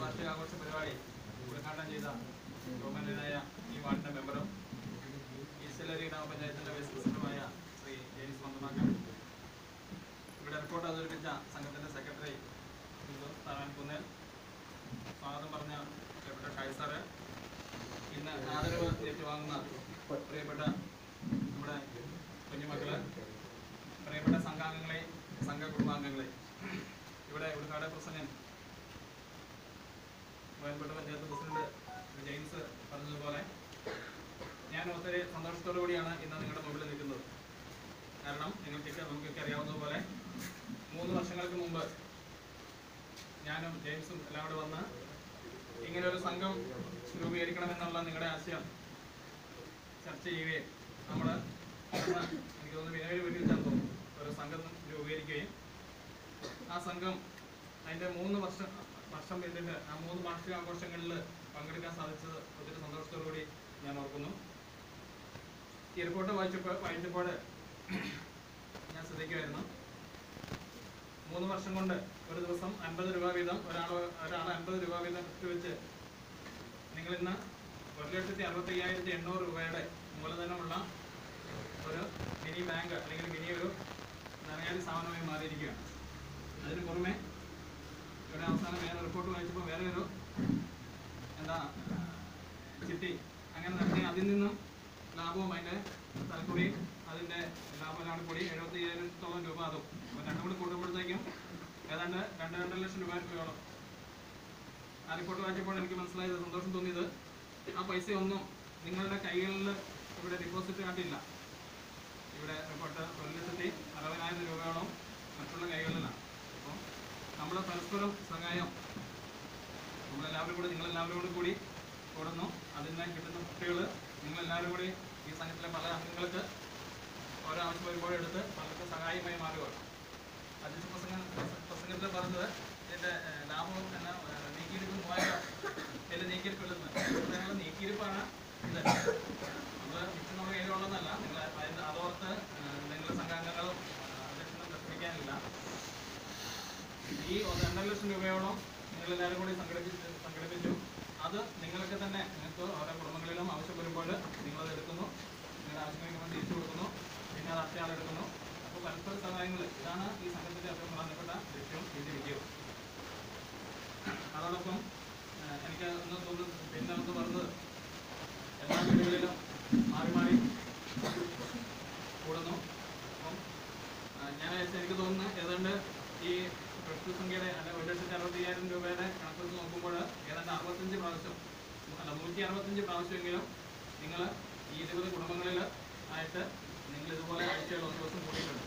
വാർഷികാഘോഷ പരിപാടി ഉദ്ഘാടനം ചെയ്ത ബഹുമാന്യനായ ഈ വാർഡിന്റെ മെമ്പറും ഈശ്വലരി ഗ്രാമപഞ്ചായത്തിന്റെ വൈസ് പ്രസിഡന്റുമായ ശ്രീ ജെയിംസ് മന്ദമാക്കൻ, ഇവിടെ റിപ്പോർട്ട് അവതരിപ്പിച്ച സംഘത്തിന്റെ സെക്രട്ടറി സ്ഥാനാൻകുന്നേൽ, സ്വാഗതം പറഞ്ഞ പ്രിയപ്പെട്ട ഷായ് സാറ്, ഇന്ന് ആദരവ് ഏറ്റുവാങ്ങുന്ന പ്രിയപ്പെട്ട നമ്മുടെ കുഞ്ഞുമക്കള്, പ്രിയപ്പെട്ട സംഘാംഗങ്ങളെ, സംഘ കുടുംബാംഗങ്ങളെ, ഇവിടെ ഉദ്ഘാടക പ്രസംഗം വയൽപ്പെട്ട പഞ്ചായത്ത് പ്രസിഡന്റ് ജെയിംസ് പറഞ്ഞതുപോലെ ഞാൻ ഒത്തിരി സന്തോഷത്തോടു കൂടിയാണ് ഇന്ന് നിങ്ങളുടെ മുമ്പിൽ നിൽക്കുന്നത്. കാരണം നമുക്കൊക്കെ അറിയാവുന്നതുപോലെ 3 വർഷങ്ങൾക്ക് മുമ്പ് ഞാനും ജെയിംസും എല്ലാം കൂടെ വന്ന് ഇങ്ങനെ ഒരു സംഘം രൂപീകരിക്കണമെന്നുള്ള നിങ്ങളുടെ ആശയം ചർച്ച ചെയ്യുകയും നമ്മൾ എനിക്ക് തോന്നുന്നു 7 വീട്ടിൽ ചേർന്നു ഒരു സംഘം രൂപീകരിക്കുകയും ആ സംഘം അതിൻ്റെ 3 വർഷം പിന്നിട്ട് ആ 3 വാർഷികാഘോഷങ്ങളിൽ പങ്കെടുക്കാൻ സാധിച്ചത് ഒത്തിരി സന്തോഷത്തോടു കൂടി ഞാൻ ഓർക്കുന്നു. ഈ റിപ്പോർട്ട് വായിച്ചപ്പോൾ ഞാൻ ശ്രദ്ധിക്കുമായിരുന്നു, 3 വർഷം കൊണ്ട് ഒരു ദിവസം 50 രൂപ വീതം ഒരാൾ 50 രൂപ വീതം വെച്ച് നിങ്ങളിന്ന് 1,65,800 രൂപയുടെ മൂലധനമുള്ള ഒരു മിനി ബാങ്ക് അല്ലെങ്കിൽ മിനി ഒരു ധനകാര്യ സ്ഥാപനമായി മാറിയിരിക്കുകയാണ്. അതിന് പുറമെ ഇവിടെ അവസാനം വേറെ റിപ്പോർട്ട് വായിച്ചപ്പോൾ വേറെ ഒരു ചിട്ടി അങ്ങനെ നടത്തി അതിൽ നിന്നും ലാഭവും അതിൻ്റെ തലക്കുടിയും അതിൻ്റെ ലാഭമാണ് കൂടി 75,000-ഓളം രൂപ. അതും രണ്ടും കൂടി കൂട്ടുമ്പോഴത്തേക്കും ഏതാണ്ട് 2-2.5 ലക്ഷം രൂപയോളം. ആ റിപ്പോർട്ട് വായിച്ചപ്പോൾ എനിക്ക് മനസ്സിലായത്, സന്തോഷം തോന്നിയത്, ആ പൈസ ഒന്നും നിങ്ങളുടെ കൈകളിൽ ഇവിടെ ഡിപ്പോസിറ്റ് കാട്ടില്ല. ഇവിടെ റിപ്പോർട്ട് 1,60,000 രൂപയോളം മറ്റുള്ള കൈകളിലാണ്. അപ്പം നമ്മൾ പരസ്പരം സഹായം നമ്മളെല്ലാവരും കൂടി നിങ്ങളെല്ലാവരും കൂടി കൂടുന്നു. അതിൽ നിന്ന് കിട്ടുന്ന കുട്ടികൾ നിങ്ങളെല്ലാവരും കൂടി ഈ സംഘത്തിലെ പല അംഗങ്ങൾക്ക് ഓരോ ആവശ്യം വരുമ്പോഴും എടുത്ത് പലർക്ക് സഹായമായി മാറുകയാണ്. അധ്യക്ഷ പ്രസംഗത്തിൽ പറഞ്ഞത് ഇതിൻ്റെ ലാഭവും എന്ന നീക്കിയിരിപ്പ് 3,000 ഇതിൽ നീക്കിയിരിപ്പുള്ളത് നീക്കിയിരിപ്പാണ് ഇത്. നമ്മൾ മിച്ചം നമ്മുടെ കയ്യിലുള്ളതല്ല. നിങ്ങൾ അതിൻ്റെ അതോർത്ത് നിങ്ങളുടെ സംഘാംഗങ്ങളും അധ്യക്ഷനും പ്രസംഗിക്കാനില്ല. ഈ 2.5 ലക്ഷം രൂപയോളം നിങ്ങളെല്ലാവരും കൂടി സംഘടിപ്പിച്ചു. അത് നിങ്ങൾക്ക് തന്നെ നിങ്ങൾക്ക് ഓരോ കുടുംബങ്ങളിലും ആവശ്യം വരുമ്പോൾ നിങ്ങളത് എടുക്കുന്നു, നിങ്ങളുടെ ആവശ്യങ്ങൾക്ക് തിരിച്ചു കൊടുക്കുന്നു, പിന്നെ അത് അടുത്തയാളെടുക്കുന്നു. അപ്പോൾ പരസ്പര സഹായങ്ങൾ, ഇതാണ് ഈ സംഘത്തിൻ്റെ ഏറ്റവും പ്രധാനപ്പെട്ട ലക്ഷ്യവും ഇതിൻ്റെ വിജയവും. അതോടൊപ്പം എനിക്ക് ഒന്ന് തോന്നുന്നു, പിന്നെ ഒന്ന് പറഞ്ഞത്, എല്ലാ വീടുകളിലും മാറി മാറി കൂടുന്നു. അപ്പം ഞാൻ എനിക്ക് തോന്നുന്നു ഏതാണ്ട് ഈ സംഖ്യയുടെ അല്ല 1,60,000 രൂപയുടെ കണക്ക് നോക്കുമ്പോൾ ഏതാണ്ട് 65 പ്രാവശ്യം അല്ല 165 പ്രാവശ്യമെങ്കിലും നിങ്ങൾ ഈ 20 കുടുംബങ്ങളിൽ ആയിട്ട് നിങ്ങൾ ഇതുപോലെ ആഴ്ചയുള്ള 1 ദിവസം കൂടിയിട്ടുണ്ട്.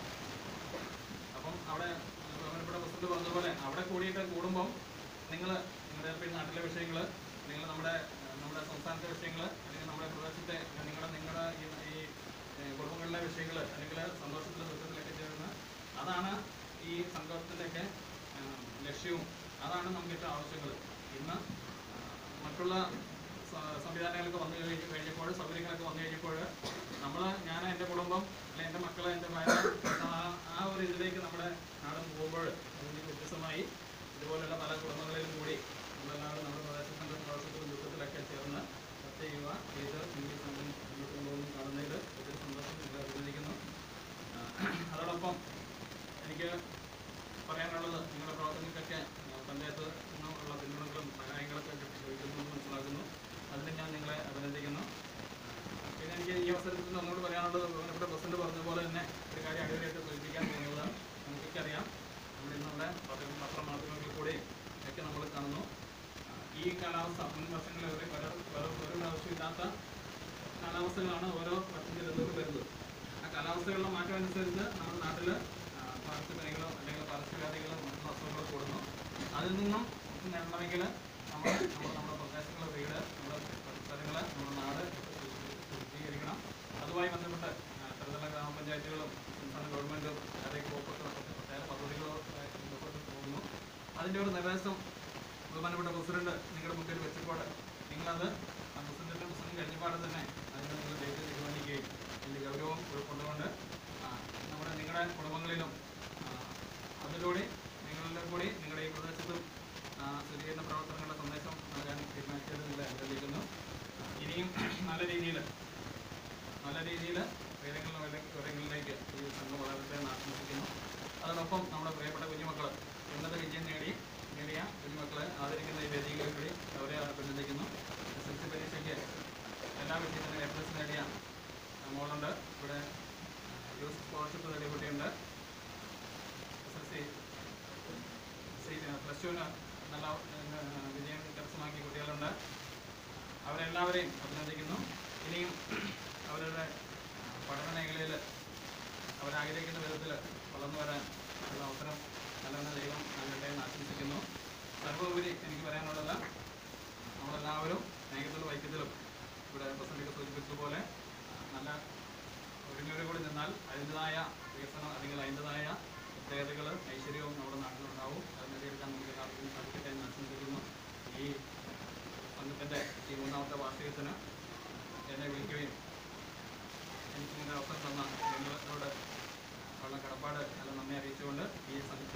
അപ്പം അവിടെ ബഹുമാനപ്പെട്ട പ്രസിഡന്റ് പറഞ്ഞതുപോലെ അവിടെ കൂടുമ്പം നിങ്ങൾ നിങ്ങളുടെ നാട്ടിലെ വിഷയങ്ങൾ, നിങ്ങൾ നമ്മുടെ സംസ്ഥാനത്തെ വിഷയങ്ങൾ, അല്ലെങ്കിൽ നമ്മുടെ പ്രദേശത്തെ നിങ്ങളുടെ ഈ കുടുംബങ്ങളിലെ വിഷയങ്ങൾ, അല്ലെങ്കിൽ സന്തോഷത്തിലും ദുഃഖത്തിലൊക്കെ ചേർന്ന് അതാണ് ഈ സംഘത്തിൻ്റെയൊക്കെ ലക്ഷ്യവും. അതാണ് നമുക്ക് ഏറ്റവും ആവശ്യങ്ങൾ. ഇന്ന് മറ്റുള്ള സംവിധാനങ്ങളൊക്കെ വന്നു കഴിഞ്ഞപ്പോൾ, സൗകര്യങ്ങളൊക്കെ വന്നു കഴിഞ്ഞപ്പോൾ ഞാൻ എൻ്റെ കുടുംബം അല്ലെങ്കിൽ എൻ്റെ മക്കൾ, എൻ്റെ ഭാര്യ, ആ ഒരു ഇതിലേക്ക് നമ്മുടെ നാട് പോകുമ്പോൾ അതിന് വ്യത്യസ്തമായി ഇതുപോലെയുള്ള പല കുടുംബങ്ങളിലും കൂടി നമ്മളെല്ലാവരും നമ്മുടെ പ്രദേശത്തിൻ്റെ പ്രവർത്തനത്തിലും ദുഃഖത്തിലൊക്കെ ചേർന്ന് ചർച്ച ചെയ്യുക ചെയ്ത് ഈ സംഘം മുന്നോട്ട് കാണുന്നതിൽ ഒത്തിരി സന്തോഷം നിങ്ങൾ അഭിനന്ദിക്കുന്നു. അതോടൊപ്പം എനിക്ക് പറയാനുള്ളത്, നിങ്ങളുടെ പ്രവർത്തനങ്ങൾക്കൊക്കെ പഞ്ചായത്ത് നിന്നുള്ള പിന്തുണകളും സഹായങ്ങളൊക്കെ ലഭിക്കുമെന്ന് മനസ്സിലാക്കുന്നു. അതിന് ഞാൻ നിങ്ങളെ അഭിനന്ദിക്കുന്നു. പിന്നെ എനിക്ക് ഈ അവസരത്തിൽ ഒന്നുകൂടി പറയാനുള്ളത്, ബഹുമാനപ്പെട്ട പ്രസിഡന്റ് പറഞ്ഞതുപോലെ തന്നെ ഒരു കാര്യം അടിപൊളിയായിട്ട് സൂചിപ്പിക്കാൻ തോന്നുന്നത്, നമുക്കൊക്കെ നമ്മൾ ഇന്നുള്ള പത്രമാധ്യമങ്ങളിൽ കൂടെ ഒക്കെ നമ്മൾ കാണുന്നു, ഈ കാലാവസ്ഥ മുൻ വർഷങ്ങളിൽ ഒരു പ്രാവശ്യമില്ലാത്ത കാലാവസ്ഥകളാണ് ഓരോ വർഷത്തിൽ വരുന്നത്. ആ കാലാവസ്ഥകളുടെ മാറ്റം അനുസരിച്ച് നമ്മുടെ നാട്ടിൽ പാർശ്വപനികളോ അല്ലെങ്കിൽ പാർശ്വവ്യാധികളോ മറ്റുള്ള അസുഖങ്ങൾ കൂടുന്നു. അതിൽ നിന്നും നേടണമെങ്കിൽ നമ്മുടെ പ്രദേശങ്ങൾ, വീട്, നമ്മുടെ പരിസരങ്ങൾ, നമ്മുടെ നാട് ശുചീകരിക്കണം. അതുമായി ബന്ധപ്പെട്ട് ത്രിതല ഗ്രാമപഞ്ചായത്തുകളും സംസ്ഥാന ഗവൺമെൻറ്റും അതിലേക്ക് പ്രത്യേക പദ്ധതികളോ ബന്ധപ്പെട്ട് പോകുന്നു. അതിൻ്റെ ഒരു നിർദ്ദേശം ബഹുമാനപ്പെട്ട പ്രസിഡന്റ് നിങ്ങളുടെ മുമ്പിൽ വെച്ചപ്പോൾ നിങ്ങളത് പ്രസിഡന്റിൻ്റെ പ്രസംഗം കഴിഞ്ഞപാടെ തന്നെ അതിന് നിങ്ങൾ ഡേറ്റ് തീരുമാനിക്കുകയും ഇതിൻ്റെ ഗൗരവം ഉൾക്കൊണ്ടുകൊണ്ട് നിങ്ങളുടെ കുടുംബങ്ങളിലും അതിലൂടെ നിങ്ങളുടെ കൂടി നിങ്ങളുടെ ഈ പ്രദേശത്തും ശുചീകരണ പ്രവർത്തനങ്ങളുടെ ഇനിയും നല്ല രീതിയിൽ ഉയരങ്ങളിലേക്ക് ഈ സംഘം വളരട്ടെ എന്ന് ആശംസിക്കുന്നു. അതോടൊപ്പം നമ്മുടെ പ്രിയപ്പെട്ട കുഞ്ഞുമക്കൾ ഉന്നത വിജയം നേടിയ കുഞ്ഞുമക്കളെ ആദരിക്കുന്ന ഈ വേദികളിൽ കൂടി അവരെ അഭിനന്ദിക്കുന്നു. SSLC പരീക്ഷയ്ക്ക് എല്ലാ വിഷയത്തിനും A+ നേടിയ മോളുണ്ട്. ഇവിടെ യൂത്ത് സ്കോളർഷിപ്പ് നേടിയ കുട്ടിയുണ്ട്. SSLC +2 നല്ല വിജയം കരസ്ഥമാക്കിയ കുട്ടികളുണ്ട്. അവരെല്ലാവരെയും അഭിനന്ദിക്കുന്നു. ഇനിയും അവരുടെ പഠന മേഖലയിൽ അവരാഗ്രഹിക്കുന്ന വിധത്തിൽ വളർന്നു വരാൻ ഉള്ള അവസരം നല്ല ദൈവം നൽകട്ടെ എന്ന് ആശംസിക്കുന്നു. സർവോപരി എനിക്ക് പറയാനുള്ളത്, നമ്മളെല്ലാവരും സ്നേഹത്തിലും ഐക്യത്തിലും ഇവിടെ പ്രസിഡന്റ് സൂചിപ്പിച്ചതുപോലെ നല്ല ഒരുങ്ങോട് കൂടി നിന്നാൽ അതിൻ്റെതായ വികസനം അല്ലെങ്കിൽ അതിൻ്റെതായ പ്രത്യേകതകൾ ഐശ്വര്യവും നമ്മുടെ നാട്ടിലുണ്ടാവും. അത് നേടിയെടുക്കാൻ നമുക്ക് എല്ലാവർക്കും സാധിക്കട്ടെ എന്ന് ആശംസിക്കുന്നു. ഈ സംഘത്തിൻ്റെ ഈ 3ാമത്തെ വാർഷികത്തിന് എന്നെ വിളിക്കുകയും എനിക്ക് ഇങ്ങനെ അവസരം തന്ന നിങ്ങളോട് ഉള്ള കടപ്പാട് നല്ല നന്ദി അറിയിച്ചുകൊണ്ട് ഈ സംഘം